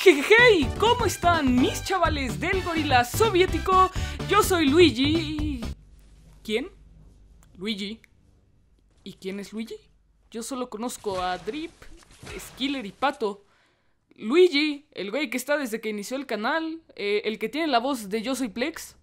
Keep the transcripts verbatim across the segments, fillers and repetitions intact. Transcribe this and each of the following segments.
Hey, ¿cómo están mis chavales del gorila soviético? Yo soy Luigi. ¿Quién? Luigi. ¿Y quién es Luigi? Yo solo conozco a Drip, Skiller y Pato. Luigi, el güey que está desde que inició el canal, eh, el que tiene la voz de Yo Soy Plex.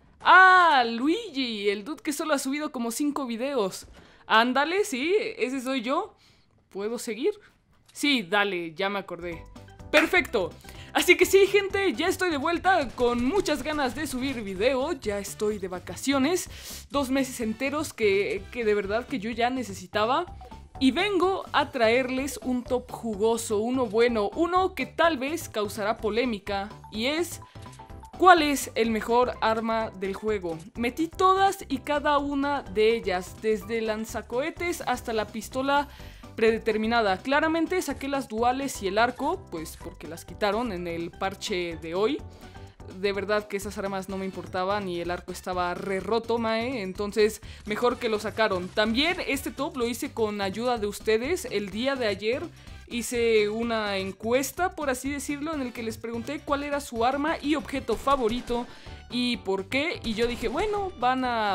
Ah, Luigi, el dude que solo ha subido como cinco videos. Ándale, sí, ese soy yo. ¿Puedo seguir? Sí, dale, ya me acordé. Perfecto. Así que sí, gente, ya estoy de vuelta con muchas ganas de subir video. Ya estoy de vacaciones, dos meses enteros que, que de verdad que yo ya necesitaba. Y vengo a traerles un top jugoso, uno bueno, uno que tal vez causará polémica. Y es... ¿cuál es el mejor arma del juego? Metí todas y cada una de ellas, desde el lanzacohetes hasta la pistola predeterminada. Claramente saqué las duales y el arco, pues porque las quitaron en el parche de hoy. De verdad que esas armas no me importaban y el arco estaba re roto, mae, entonces mejor que lo sacaron. También este top lo hice con ayuda de ustedes. El día de ayer hice una encuesta, por así decirlo, en el que les pregunté cuál era su arma y objeto favorito y por qué. Y yo dije, bueno, van a...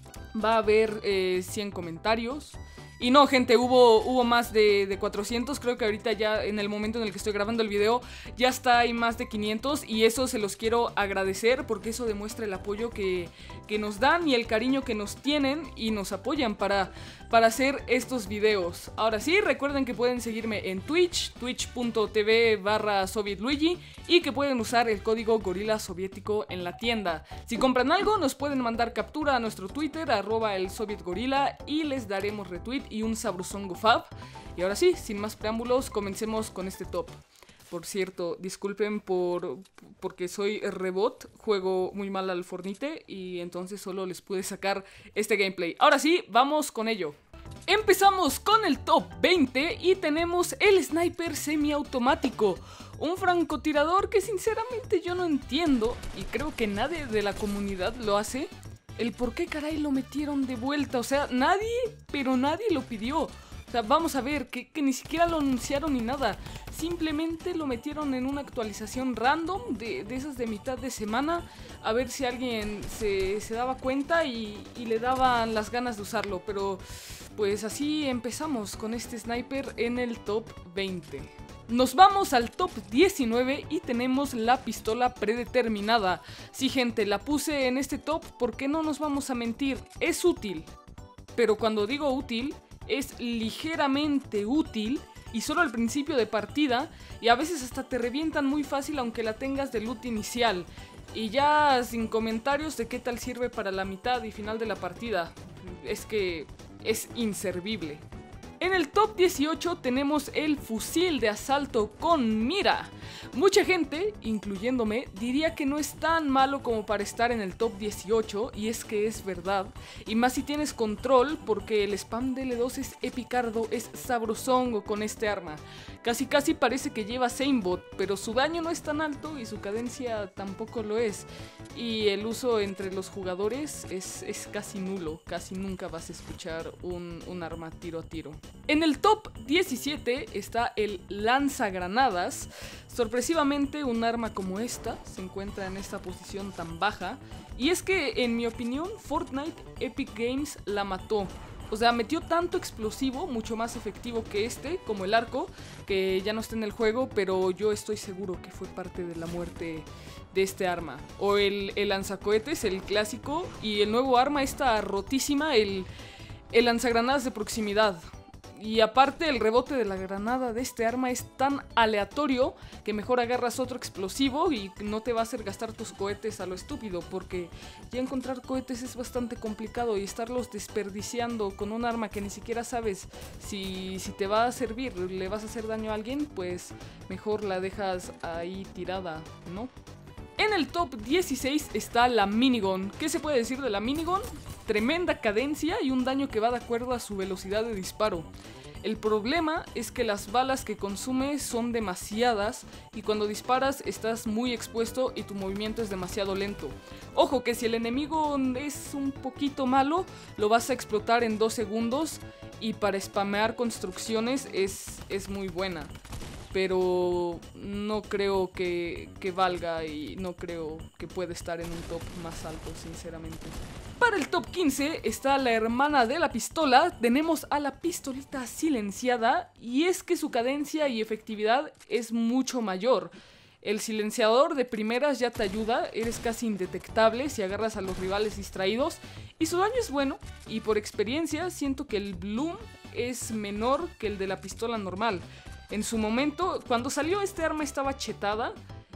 va a haber eh, cien comentarios. Y no, gente, hubo, hubo más de, de cuatrocientos. Creo que ahorita ya en el momento en el que estoy grabando el video ya está ahí más de quinientos. Y eso se los quiero agradecer porque eso demuestra el apoyo que, que nos dan y el cariño que nos tienen y nos apoyan para, para hacer estos videos. Ahora sí, recuerden que pueden seguirme en Twitch, twitch punto tv barra sovietluigi, y que pueden usar el código gorila soviético en la tienda. Si compran algo, nos pueden mandar captura a nuestro Twitter, arroba el sovietgorila, y les daremos retweet y un sabrosón gofab. Y ahora sí, sin más preámbulos, comencemos con este top. Por cierto, disculpen por porque soy rebot, juego muy mal al Fornite y entonces solo les pude sacar este gameplay. Ahora sí, vamos con ello. Empezamos con el top veinte y tenemos el sniper semiautomático. Un francotirador que sinceramente yo no entiendo y creo que nadie de la comunidad lo hace. El por qué caray lo metieron de vuelta, o sea, nadie, pero nadie lo pidió. O sea, vamos a ver, que, que ni siquiera lo anunciaron ni nada. Simplemente lo metieron en una actualización random de, de esas de mitad de semana. A ver si alguien se, se daba cuenta y, y le daban las ganas de usarlo. Pero pues así empezamos con este sniper en el top veinte. Nos vamos al top diecinueve y tenemos la pistola predeterminada. Sí, gente, la puse en este top porque no nos vamos a mentir, es útil. Pero cuando digo útil, es ligeramente útil y solo al principio de partida, y a veces hasta te revientan muy fácil aunque la tengas de loot inicial. Y ya sin comentarios de qué tal sirve para la mitad y final de la partida. Es que es inservible. En el top dieciocho tenemos el fusil de asalto con mira. Mucha gente, incluyéndome, diría que no es tan malo como para estar en el top dieciocho, y es que es verdad. Y más si tienes control, porque el spam de L dos es epicardo, es sabrosongo con este arma. Casi casi parece que lleva Samebot, pero su daño no es tan alto y su cadencia tampoco lo es. Y el uso entre los jugadores es, es casi nulo, casi nunca vas a escuchar un, un arma tiro a tiro. En el top diecisiete está el lanzagranadas. Sorpresivamente un arma como esta se encuentra en esta posición tan baja. Y es que en mi opinión Fortnite Epic Games la mató. O sea, metió tanto explosivo, mucho más efectivo que este, como el arco, que ya no está en el juego, pero yo estoy seguro que fue parte de la muerte de este arma. O el, el lanzacohetes, el clásico, y el nuevo arma, esta rotísima, el, el lanzagranadas de proximidad. Y aparte el rebote de la granada de este arma es tan aleatorio que mejor agarras otro explosivo y no te va a hacer gastar tus cohetes a lo estúpido, porque ya encontrar cohetes es bastante complicado y estarlos desperdiciando con un arma que ni siquiera sabes si, si te va a servir, le vas a hacer daño a alguien, pues mejor la dejas ahí tirada, ¿no? En el top dieciséis está la minigun. ¿Qué se puede decir de la minigun? Tremenda cadencia y un daño que va de acuerdo a su velocidad de disparo. El problema es que las balas que consume son demasiadas y cuando disparas estás muy expuesto y tu movimiento es demasiado lento. Ojo que si el enemigo es un poquito malo, lo vas a explotar en dos segundos y para spamear construcciones es, es muy buena. pero no creo que, que valga y no creo que pueda estar en un top más alto, sinceramente. Para el top quince está la hermana de la pistola, tenemos a la pistolita silenciada, y es que su cadencia y efectividad es mucho mayor. El silenciador de primeras ya te ayuda, eres casi indetectable si agarras a los rivales distraídos, y su daño es bueno, y por experiencia siento que el bloom es menor que el de la pistola normal. En su momento, cuando salió este arma estaba chetada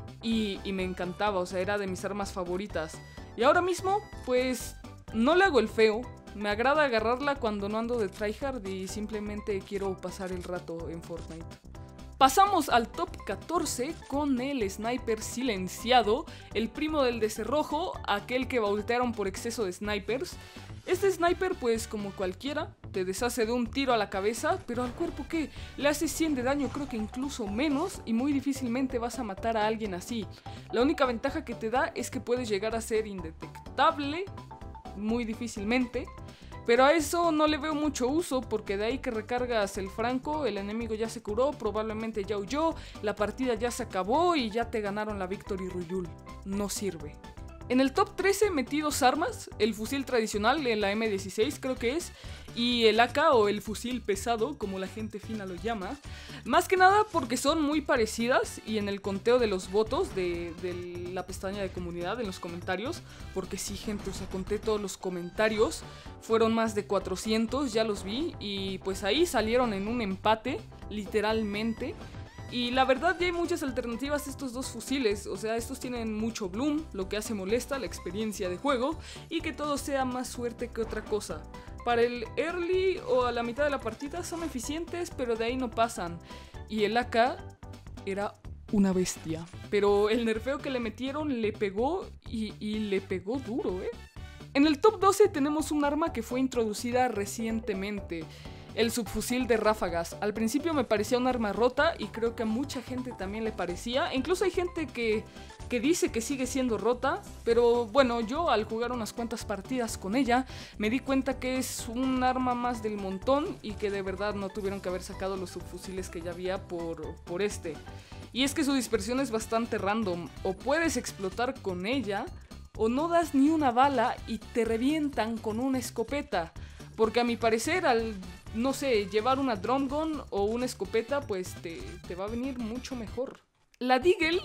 y, y me encantaba, o sea, era de mis armas favoritas. Y ahora mismo, pues, no le hago el feo, me agrada agarrarla cuando no ando de tryhard y simplemente quiero pasar el rato en Fortnite. Pasamos al top catorce con el sniper silenciado, el primo del de cerrojo, aquel que voltearon por exceso de snipers. Este sniper, pues como cualquiera, te deshace de un tiro a la cabeza, pero al cuerpo ¿qué? Le hace cien de daño, creo que incluso menos, y muy difícilmente vas a matar a alguien así. La única ventaja que te da es que puedes llegar a ser indetectable, muy difícilmente, pero a eso no le veo mucho uso, porque de ahí que recargas el franco, el enemigo ya se curó, probablemente ya huyó, la partida ya se acabó y ya te ganaron la Victory Royale. No sirve. En el top trece metí dos armas, el fusil tradicional, la eme dieciséis creo que es, y el a ka o el fusil pesado, como la gente fina lo llama. Más que nada porque son muy parecidas, y en el conteo de los votos de, de la pestaña de comunidad, en los comentarios, porque sí gente, o sea, conté todos los comentarios, fueron más de cuatrocientos, ya los vi, y pues ahí salieron en un empate, literalmente. Y la verdad ya hay muchas alternativas a estos dos fusiles, o sea, estos tienen mucho bloom, lo que hace molesta la experiencia de juego, y que todo sea más suerte que otra cosa. Para el early o a la mitad de la partida son eficientes, pero de ahí no pasan. Y el a ka era una bestia, pero el nerfeo que le metieron le pegó y, y le pegó duro, ¿eh? En el top doce tenemos un arma que fue introducida recientemente. El subfusil de ráfagas. Al principio me parecía un arma rota y creo que a mucha gente también le parecía. Incluso hay gente que, que dice que sigue siendo rota, pero bueno, yo al jugar unas cuantas partidas con ella me di cuenta que es un arma más del montón y que de verdad no tuvieron que haber sacado los subfusiles que ya había por, por este. Y es que su dispersión es bastante random, o puedes explotar con ella o no das ni una bala y te revientan con una escopeta. Porque a mi parecer, al, no sé, llevar una drum gun o una escopeta, pues te, te va a venir mucho mejor. La Deagle,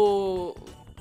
o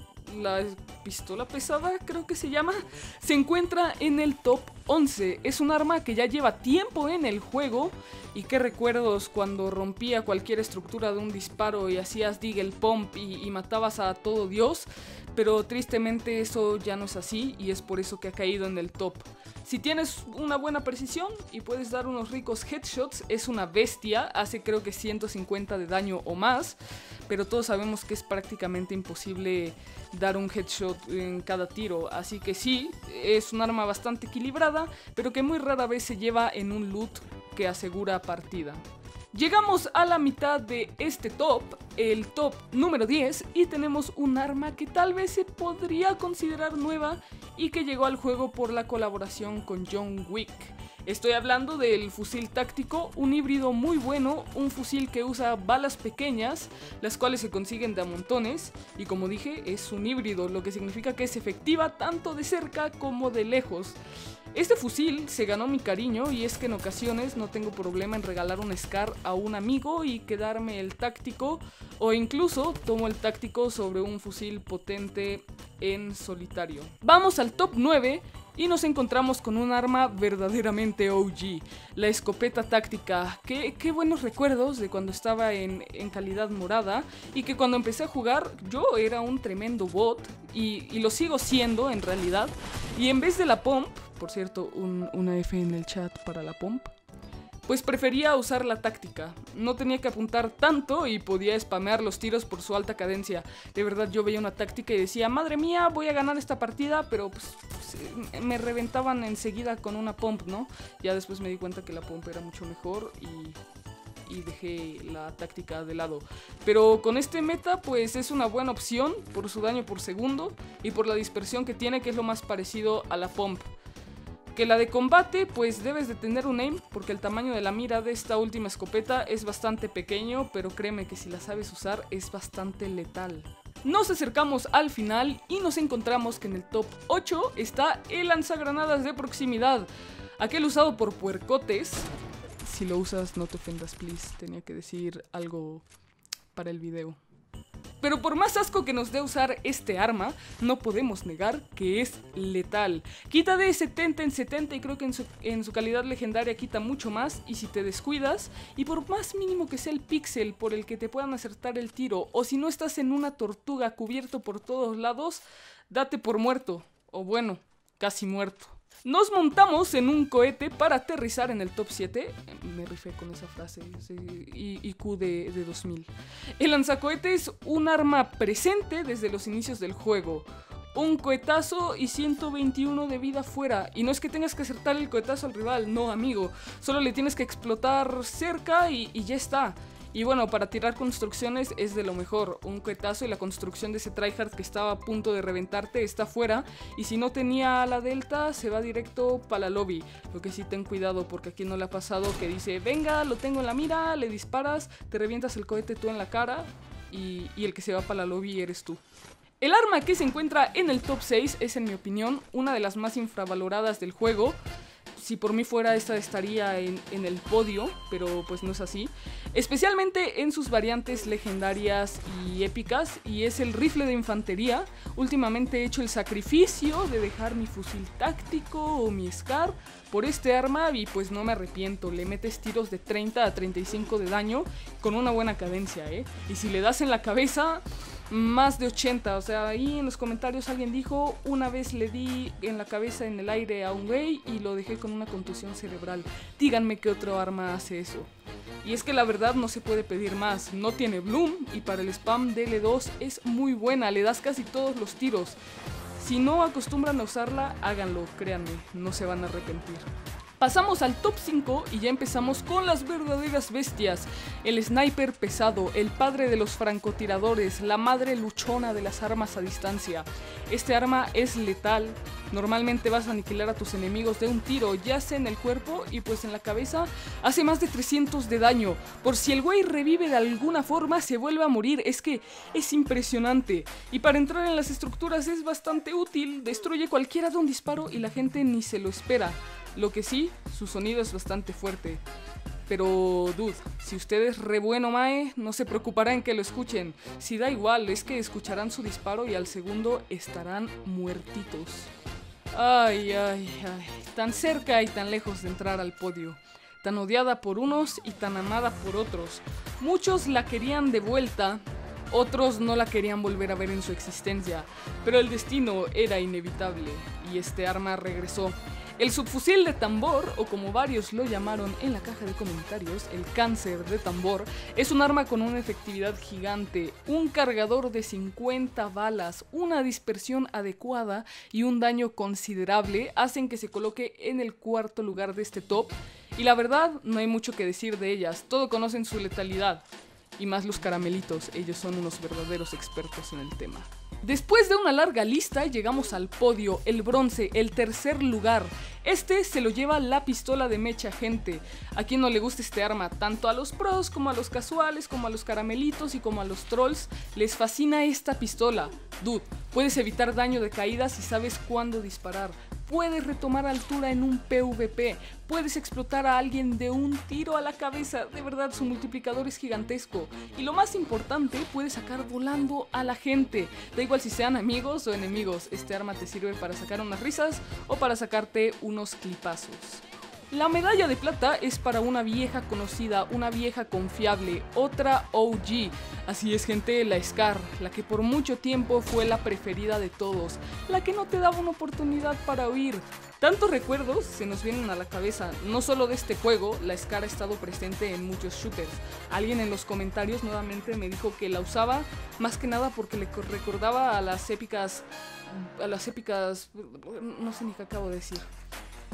la pistola pesada, creo que se llama, se encuentra en el top once. Es un arma que ya lleva tiempo en el juego, y qué recuerdos cuando rompía cualquier estructura de un disparo y hacías Deagle Pump y, y matabas a todo Dios. Pero tristemente eso ya no es así, y es por eso que ha caído en el top. Si tienes una buena precisión y puedes dar unos ricos headshots, es una bestia, hace creo que ciento cincuenta de daño o más, pero todos sabemos que es prácticamente imposible dar un headshot en cada tiro, así que sí, es un arma bastante equilibrada, pero que muy rara vez se lleva en un loot que asegura partida. Llegamos a la mitad de este top, el top número diez, y tenemos un arma que tal vez se podría considerar nueva y que llegó al juego por la colaboración con John Wick. Estoy hablando del fusil táctico, un híbrido muy bueno, un fusil que usa balas pequeñas, las cuales se consiguen de a montones, y como dije, es un híbrido, lo que significa que es efectiva tanto de cerca como de lejos. Este fusil se ganó mi cariño, y es que en ocasiones no tengo problema en regalar un SCAR a un amigo y quedarme el táctico, o incluso tomo el táctico sobre un fusil potente en solitario. Vamos al top nueve y nos encontramos con un arma verdaderamente O G, la escopeta táctica. Qué, qué buenos recuerdos de cuando estaba en, en calidad morada, y que cuando empecé a jugar yo era un tremendo bot, y, y lo sigo siendo en realidad, y en vez de la pump, por cierto, un, una F en el chat para la pump, pues prefería usar la táctica. No tenía que apuntar tanto y podía spamear los tiros por su alta cadencia. De verdad, yo veía una táctica y decía, madre mía, voy a ganar esta partida, pero pues, pues me reventaban enseguida con una pump, ¿no? Ya después me di cuenta que la pump era mucho mejor y, y dejé la táctica de lado. Pero con este meta, pues es una buena opción por su daño por segundo y por la dispersión que tiene, que es lo más parecido a la pump. Que la de combate, pues debes de tener un aim, porque el tamaño de la mira de esta última escopeta es bastante pequeño, pero créeme que si la sabes usar es bastante letal. Nos acercamos al final y nos encontramos que en el top ocho está el lanzagranadas de proximidad, aquel usado por puercotes. Si lo usas, no te ofendas, please, tenía que decir algo para el video. Pero por más asco que nos dé usar este arma, no podemos negar que es letal. Quita de setenta en setenta y creo que en su, en su calidad legendaria quita mucho más. Y si te descuidas, y por más mínimo que sea el píxel por el que te puedan acertar el tiro, o si no estás en una tortuga cubierto por todos lados, date por muerto, o bueno, casi muerto. Nos montamos en un cohete para aterrizar en el top siete. Me rifé con esa frase. Sí, I Q de, de dos mil. El lanzacohete es un arma presente desde los inicios del juego. Un cohetazo y ciento veintiuno de vida fuera. Y no es que tengas que acertar el cohetazo al rival, no, amigo. Solo le tienes que explotar cerca y, y ya está. Y bueno, para tirar construcciones es de lo mejor. Un cohetazo y la construcción de ese tryhard que estaba a punto de reventarte está fuera. Y si no tenía la delta, se va directo para la lobby. Lo que sí, ten cuidado porque aquí no le ha pasado que dice, venga, lo tengo en la mira, le disparas, te revientas el cohete tú en la cara y, y el que se va para la lobby eres tú. El arma que se encuentra en el top seis es, en mi opinión, una de las más infravaloradas del juego. Si por mí fuera, esta estaría en, en el podio, pero pues no es así. Especialmente en sus variantes legendarias y épicas, y es el rifle de infantería. Últimamente he hecho el sacrificio de dejar mi fusil táctico o mi SCAR por este arma y pues no me arrepiento. Le metes tiros de treinta a treinta y cinco de daño con una buena cadencia, ¿eh? Y si le das en la cabeza, más de ochenta, o sea, ahí en los comentarios alguien dijo, una vez le di en la cabeza en el aire a un güey y lo dejé con una contusión cerebral. Díganme qué otro arma hace eso. Y es que la verdad no se puede pedir más, no tiene bloom y para el spam de L dos es muy buena, le das casi todos los tiros. Si no acostumbran a usarla, háganlo, créanme, no se van a arrepentir. Pasamos al top cinco y ya empezamos con las verdaderas bestias. El sniper pesado, el padre de los francotiradores, la madre luchona de las armas a distancia. Este arma es letal. Normalmente vas a aniquilar a tus enemigos de un tiro, ya sea en el cuerpo y pues en la cabeza hace más de trescientos de daño. Por si el güey revive de alguna forma se vuelve a morir, es que es impresionante. Y para entrar en las estructuras es bastante útil, destruye cualquiera de un disparo y la gente ni se lo espera. Lo que sí, su sonido es bastante fuerte. Pero, dude, si usted es re bueno, mae, no se preocupará en que lo escuchen. Si da igual, es que escucharán su disparo y al segundo estarán muertitos. Ay, ay, ay, tan cerca y tan lejos de entrar al podio. Tan odiada por unos y tan amada por otros. Muchos la querían de vuelta, otros no la querían volver a ver en su existencia. Pero el destino era inevitable y este arma regresó. El subfusil de tambor, o como varios lo llamaron en la caja de comentarios, el cáncer de tambor, es un arma con una efectividad gigante, un cargador de cincuenta balas, una dispersión adecuada y un daño considerable hacen que se coloque en el cuarto lugar de este top. Y la verdad, no hay mucho que decir de ellas, todos conocen su letalidad. Y más los caramelitos, ellos son unos verdaderos expertos en el tema. Después de una larga lista llegamos al podio, el bronce, el tercer lugar. Este se lo lleva la pistola de mecha, gente. A quien no le gusta este arma, tanto a los pros como a los casuales, como a los caramelitos y como a los trolls, les fascina esta pistola. Dude, puedes evitar daño de caída si sabes cuándo disparar. Puedes retomar altura en un PvP, puedes explotar a alguien de un tiro a la cabeza, de verdad su multiplicador es gigantesco. Y lo más importante, puedes sacar volando a la gente, da igual si sean amigos o enemigos, este arma te sirve para sacar unas risas o para sacarte unos clipazos. La medalla de plata es para una vieja conocida, una vieja confiable, otra O G. Así es, gente, la SCAR, la que por mucho tiempo fue la preferida de todos, la que no te daba una oportunidad para huir. Tantos recuerdos se nos vienen a la cabeza, no solo de este juego, la SCAR ha estado presente en muchos shooters. Alguien en los comentarios nuevamente me dijo que la usaba más que nada porque le recordaba a las épicas, a las épicas, no sé ni qué acabo de decir.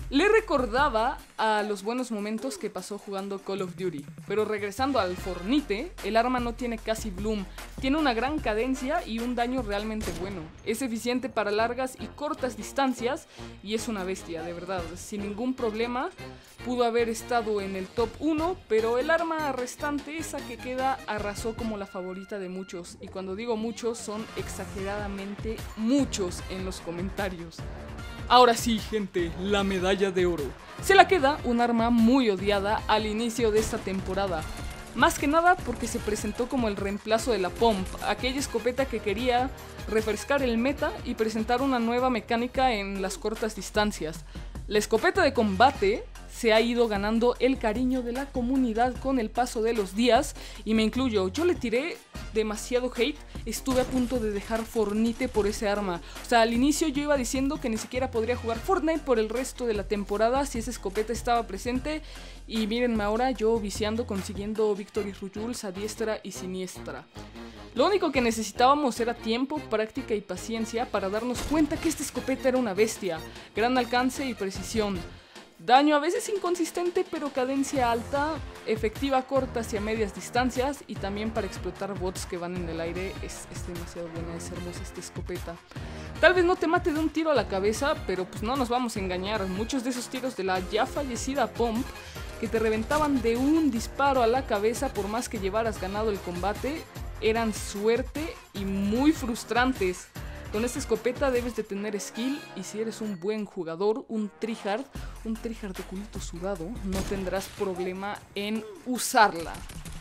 Le recordaba a los buenos momentos que pasó jugando Call of Duty. Pero regresando al Fornite, el arma no tiene casi bloom, tiene una gran cadencia y un daño realmente bueno. Es eficiente para largas y cortas distancias y es una bestia, de verdad. Sin ningún problema pudo haber estado en el top uno, pero el arma restante, esa que queda, arrasó como la favorita de muchos. Y cuando digo muchos, son exageradamente muchos en los comentarios. Ahora sí, gente, la medalla de oro. Se la queda un arma muy odiada al inicio de esta temporada. Más que nada porque se presentó como el reemplazo de la Pump, aquella escopeta que quería refrescar el meta y presentar una nueva mecánica en las cortas distancias. La escopeta de combate se ha ido ganando el cariño de la comunidad con el paso de los días, y me incluyo. Yo le tiré demasiado hate, estuve a punto de dejar Fornite por ese arma. O sea, al inicio yo iba diciendo que ni siquiera podría jugar Fortnite por el resto de la temporada si esa escopeta estaba presente, y mírenme ahora yo viciando, consiguiendo Victory Royales a diestra y siniestra. Lo único que necesitábamos era tiempo, práctica y paciencia para darnos cuenta que esta escopeta era una bestia. Gran alcance y precisión. Daño a veces inconsistente, pero cadencia alta, efectiva a cortas y a medias distancias, y también para explotar bots que van en el aire. Es, es demasiado buena, es hermosa esta escopeta. Tal vez no te mate de un tiro a la cabeza, pero pues no nos vamos a engañar. Muchos de esos tiros de la ya fallecida Pump, que te reventaban de un disparo a la cabeza por más que llevaras ganado el combate, eran suerte y muy frustrantes. Con esta escopeta debes de tener skill, y si eres un buen jugador, un tryhard, un tryhard de culito sudado, no tendrás problema en usarla.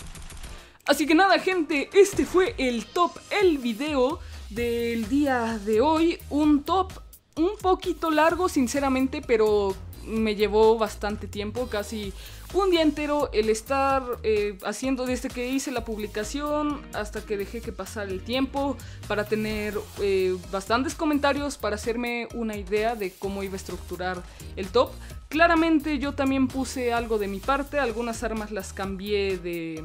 Así que nada, gente, este fue el top, el video del día de hoy. Un top un poquito largo, sinceramente, pero me llevó bastante tiempo, casi un día entero el estar eh, haciendo desde que hice la publicación hasta que dejé que pasara el tiempo para tener eh, bastantes comentarios, para hacerme una idea de cómo iba a estructurar el top. Claramente yo también puse algo de mi parte, algunas armas las cambié de,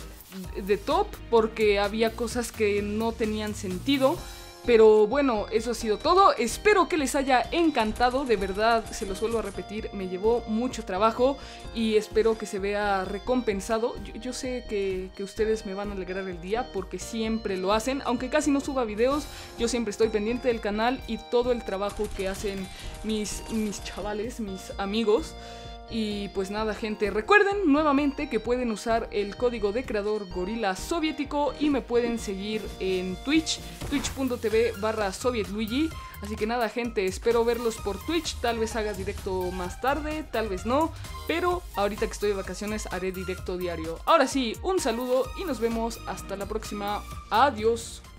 de top porque había cosas que no tenían sentido. Pero bueno, eso ha sido todo. Espero que les haya encantado. De verdad, se los vuelvo a repetir, me llevó mucho trabajo y espero que se vea recompensado. Yo, yo sé que, que ustedes me van a alegrar el día porque siempre lo hacen. Aunque casi no suba videos, yo siempre estoy pendiente del canal y todo el trabajo que hacen mis, mis chavales, mis amigos. Y pues nada, gente, recuerden nuevamente que pueden usar el código de creador Gorila Soviético y me pueden seguir en Twitch, twitch punto tv barra sovietluigi. Así que nada, gente, espero verlos por Twitch, tal vez haga directo más tarde, tal vez no, pero ahorita que estoy de vacaciones haré directo diario. Ahora sí, un saludo y nos vemos hasta la próxima. Adiós.